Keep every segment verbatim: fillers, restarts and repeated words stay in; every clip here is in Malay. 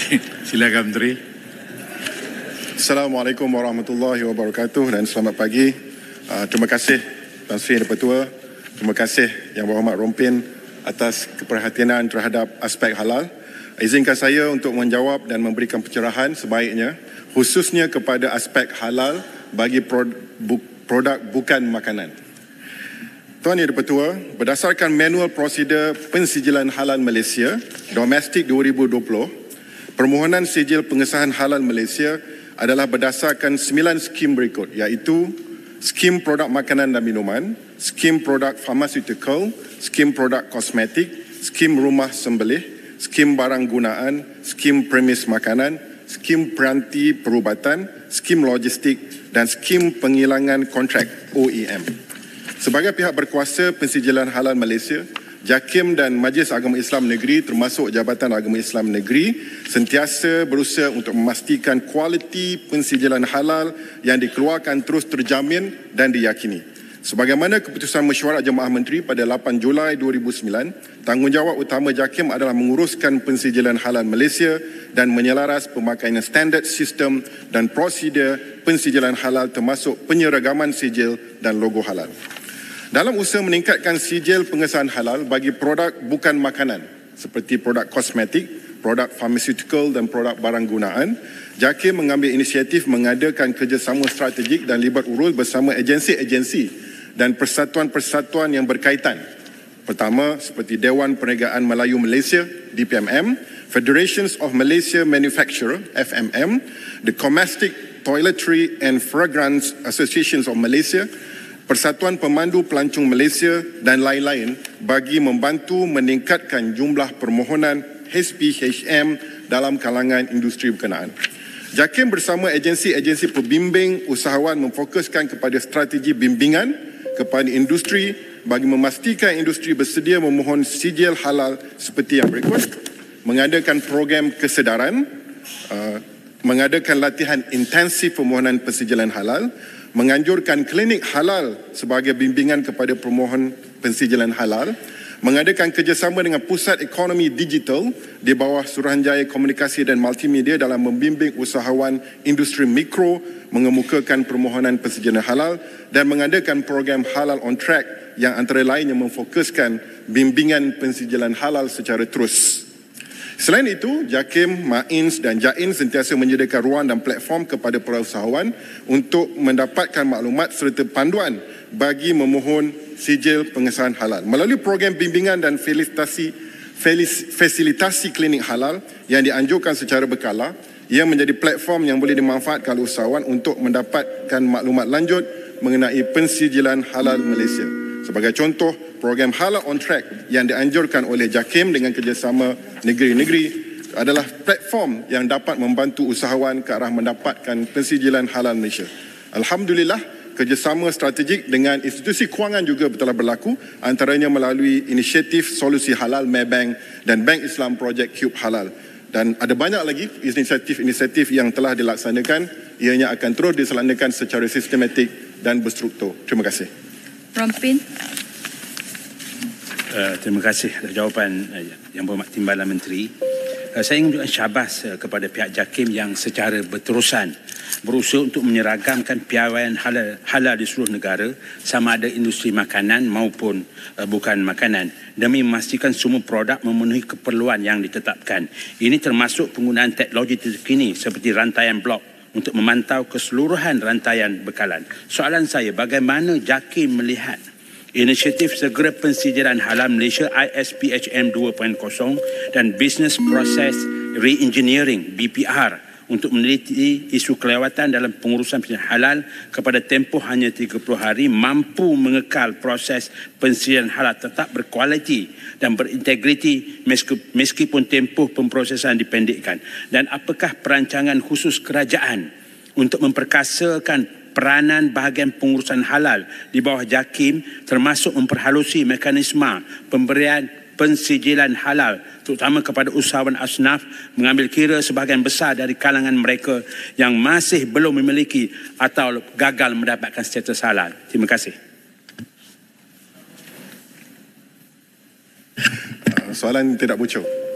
Silakan Menteri. Assalamualaikum warahmatullahi wabarakatuh dan selamat pagi. Uh, terima kasih Tan Sri Yang Di-Pertua. Terima kasih Yang Berhormat Rompin atas keperhatianan terhadap aspek halal. Izinkan saya untuk menjawab dan memberikan pencerahan sebaiknya, khususnya kepada aspek halal bagi produk, produk bukan makanan. Tuan Yang Di-Pertua, berdasarkan manual prosedur pensijilan halal Malaysia, domestik dua ribu dua puluh, permohonan sijil pengesahan halal Malaysia adalah berdasarkan sembilan skim berikut, iaitu skim produk makanan dan minuman, skim produk pharmaceutical, skim produk kosmetik, skim rumah sembelih, skim barang gunaan, skim premis makanan, skim peranti perubatan, skim logistik dan skim penghilangan kontrak O E M. Sebagai pihak berkuasa pensijilan halal Malaysia, JAKIM dan Majlis Agama Islam Negeri termasuk Jabatan Agama Islam Negeri sentiasa berusaha untuk memastikan kualiti pensijilan halal yang dikeluarkan terus terjamin dan diyakini. Sebagaimana keputusan Mesyuarat Jemaah Menteri pada lapan Julai dua ribu sembilan, tanggungjawab utama JAKIM adalah menguruskan pensijilan halal Malaysia dan menyelaras pemakaian standard sistem dan prosedur pensijilan halal termasuk penyeragaman sijil dan logo halal. Dalam usaha meningkatkan sijil pengesahan halal bagi produk bukan makanan seperti produk kosmetik, produk pharmaceutical dan produk barang gunaan, JAKIM mengambil inisiatif mengadakan kerjasama strategik dan libat urus bersama agensi-agensi dan persatuan-persatuan yang berkaitan. Pertama, seperti Dewan Perniagaan Melayu Malaysia, D P M M, Federations of Malaysia Manufacturer, F M M, the Domestic Toiletry and Fragrance Associations of Malaysia, Persatuan Pemandu Pelancong Malaysia dan lain-lain bagi membantu meningkatkan jumlah permohonan H P H M dalam kalangan industri berkenaan. JAKIM bersama agensi-agensi pembimbing usahawan memfokuskan kepada strategi bimbingan kepada industri bagi memastikan industri bersedia memohon sijil halal seperti yang berikut: mengadakan program kesedaran, uh, mengadakan latihan intensif permohonan pensijilan halal, menganjurkan klinik halal sebagai bimbingan kepada pemohon pensijilan halal, mengadakan kerjasama dengan Pusat Ekonomi Digital di bawah Suruhanjaya Komunikasi dan Multimedia dalam membimbing usahawan industri mikro mengemukakan permohonan pensijilan halal dan mengadakan program Halal on Track yang antara lainnya memfokuskan bimbingan pensijilan halal secara terus. Selain itu, JAKIM, MAINS dan JAIN sentiasa menyediakan ruang dan platform kepada para usahawan untuk mendapatkan maklumat serta panduan bagi memohon sijil pengesahan halal. Melalui program bimbingan dan fasilitasi, fasilitasi klinik halal yang dianjurkan secara berkala, ia menjadi platform yang boleh dimanfaatkan oleh usahawan untuk mendapatkan maklumat lanjut mengenai pensijilan halal Malaysia. Sebagai contoh, program Halal on Track yang dianjurkan oleh JAKIM dengan kerjasama negeri-negeri adalah platform yang dapat membantu usahawan ke arah mendapatkan pensijilan halal Malaysia. Alhamdulillah, kerjasama strategik dengan institusi kewangan juga telah berlaku, antaranya melalui inisiatif Solusi Halal Maybank dan Bank Islam Project Cube Halal. Dan ada banyak lagi inisiatif-inisiatif yang telah dilaksanakan, ianya akan terus dilaksanakan secara sistematik dan berstruktur. Terima kasih. Rompin. Uh, terima kasih atas jawapan uh, Yang Berhormat Timbalan Menteri. Uh, saya ingin mengucapkan syabas uh, kepada pihak JAKIM yang secara berterusan berusaha untuk menyeragamkan piawaian halal, halal di seluruh negara, sama ada industri makanan maupun uh, bukan makanan, demi memastikan semua produk memenuhi keperluan yang ditetapkan. Ini termasuk penggunaan teknologi terkini seperti rantaian blok untuk memantau keseluruhan rantaian bekalan. Soalan saya, bagaimana JAKIM melihat inisiatif segera pensijilan halal Malaysia I S P H M dua titik kosong dan Business Process Re-engineering B P R untuk meneliti isu kelewatan dalam pengurusan pensijilan halal kepada tempoh hanya tiga puluh hari mampu mengekal proses pensijilan halal tetap berkualiti dan berintegriti meskipun tempoh pemprosesan dipendekkan? Dan apakah perancangan khusus kerajaan untuk memperkasakan peranan bahagian pengurusan halal di bawah JAKIM, termasuk memperhalusi mekanisme pemberian pensijilan halal terutama kepada usahawan asnaf, mengambil kira sebahagian besar dari kalangan mereka yang masih belum memiliki atau gagal mendapatkan status halal? Terima kasih. Soalan tidak bocor.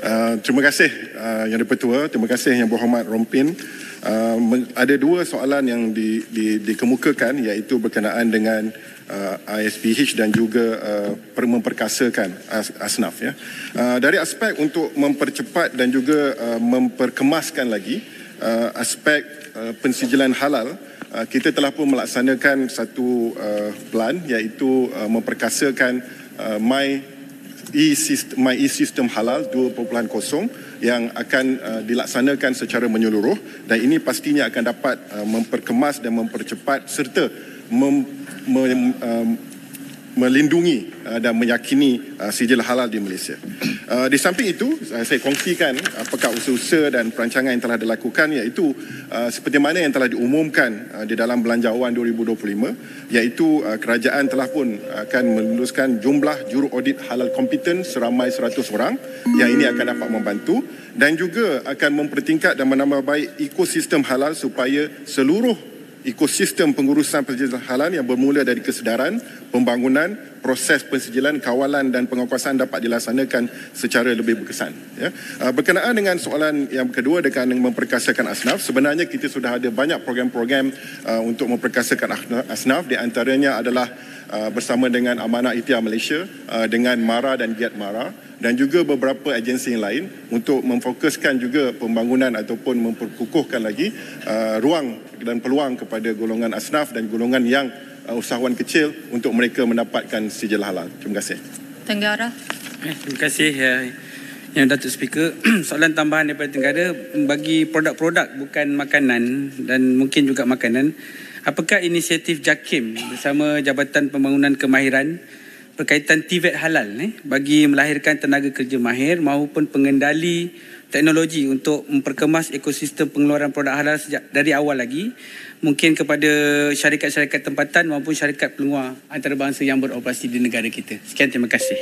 Uh, terima kasih uh, Yang Dipertua, terima kasih Yang Berhormat Rompin. Uh, ada dua soalan yang di, di, dikemukakan, iaitu berkenaan dengan uh, I S P H dan juga uh, memperkasakan as, asnaf. Ya. Uh, dari aspek untuk mempercepat dan juga uh, memperkemaskan lagi uh, aspek uh, pensijilan halal, uh, kita telah pun melaksanakan satu uh, plan, iaitu uh, memperkasakan uh, My E-System, My E-System Halal dua titik kosong yang akan uh, dilaksanakan secara menyeluruh, dan ini pastinya akan dapat uh, memperkemas dan mempercepat serta mem, mem, um, melindungi uh, dan meyakini uh, sijil halal di Malaysia. Uh, di samping itu, uh, saya kongsikan apakah usaha-usaha dan perancangan yang telah dilakukan, iaitu uh, seperti mana yang telah diumumkan uh, di dalam Belanjawan dua ribu dua puluh lima, iaitu uh, kerajaan telah pun akan meluluskan jumlah juru audit halal kompeten seramai seratus orang, yang ini akan dapat membantu dan juga akan mempertingkat dan menambah baik ekosistem halal supaya seluruh ekosistem pengurusan pensijilan halal yang bermula dari kesedaran, pembangunan, proses pensijilan, kawalan dan pengawasan dapat dilaksanakan secara lebih berkesan. Ya. Berkenaan dengan soalan yang kedua dengan memperkasakan asnaf, sebenarnya kita sudah ada banyak program-program uh, untuk memperkasakan asnaf. Di antaranya adalah uh, bersama dengan Amanah Ikhtiar Malaysia, uh, dengan MARA dan Giat MARA, dan juga beberapa agensi yang lain untuk memfokuskan juga pembangunan ataupun memperkukuhkan lagi uh, ruang dan peluang kepada golongan asnaf dan golongan yang uh, usahawan kecil untuk mereka mendapatkan sijil halal. Terima kasih. Tenggara. Eh, terima kasih ya, Yang Datuk Speaker. Soalan tambahan daripada Tenggara, bagi produk-produk bukan makanan dan mungkin juga makanan, apakah inisiatif JAKIM bersama Jabatan Pembangunan Kemahiran berkaitan T V E T halal eh, bagi melahirkan tenaga kerja mahir maupun pengendali teknologi untuk memperkemas ekosistem pengeluaran produk halal sejak dari awal lagi, mungkin kepada syarikat-syarikat tempatan maupun syarikat peluang antarabangsa yang beroperasi di negara kita. Sekian, terima kasih.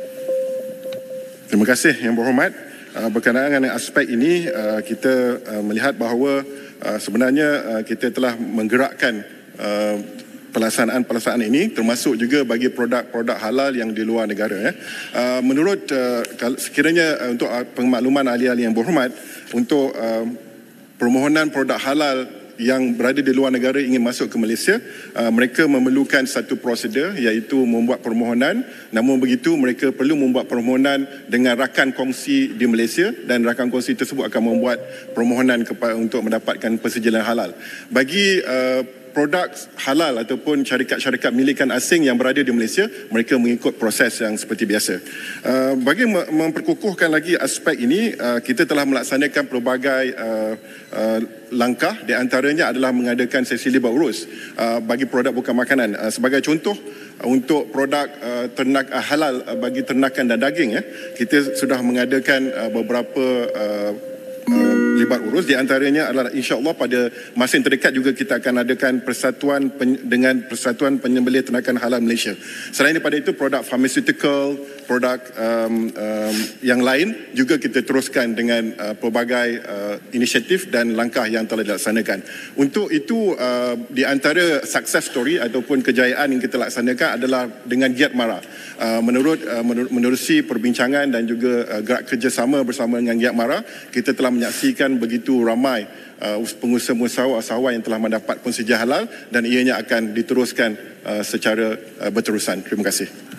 Terima kasih Yang Berhormat. Uh, berkenaan dengan aspek ini, uh, kita uh, melihat bahawa uh, sebenarnya uh, kita telah menggerakkan uh, pelaksanaan-pelaksanaan ini, termasuk juga bagi produk-produk halal yang di luar negara. Ya. Uh, menurut uh, sekiranya uh, untuk uh, pengmakluman ahli-ahli yang berhormat, untuk uh, permohonan produk halal yang berada di luar negara ingin masuk ke Malaysia, uh, mereka memerlukan satu prosedur, iaitu membuat permohonan. Namun begitu, mereka perlu membuat permohonan dengan rakan kongsi di Malaysia, dan rakan kongsi tersebut akan membuat permohonan kepada untuk mendapatkan persejilan halal. Bagi uh, produk halal ataupun syarikat-syarikat milikan asing yang berada di Malaysia, mereka mengikut proses yang seperti biasa. Uh, bagi memperkukuhkan lagi aspek ini, uh, kita telah melaksanakan pelbagai uh, uh, langkah, di antaranya adalah mengadakan sesi libat urus uh, bagi produk bukan makanan. Uh, sebagai contoh, uh, untuk produk uh, ternak uh, halal uh, bagi ternakan dan daging, ya, kita sudah mengadakan uh, beberapa uh, Uh, libat urus. Di antaranya adalah insya-Allah pada masa yang terdekat juga kita akan adakan persatuan pen, dengan Persatuan Penyembelih Ternakan Halal Malaysia. Selain daripada itu, produk pharmaceutical, produk um, um, yang lain juga kita teruskan dengan uh, pelbagai uh, inisiatif dan langkah yang telah dilaksanakan. Untuk itu, uh, di antara success story ataupun kejayaan yang kita laksanakan adalah dengan Giat MARA. Uh, menurut uh, menerusi perbincangan dan juga uh, gerak kerjasama bersama dengan Giat MARA, kita telah menyaksikan begitu ramai uh, pengusaha-pengusaha usahawan yang telah mendapat pensijil halal, dan ianya akan diteruskan uh, secara uh, berterusan. Terima kasih.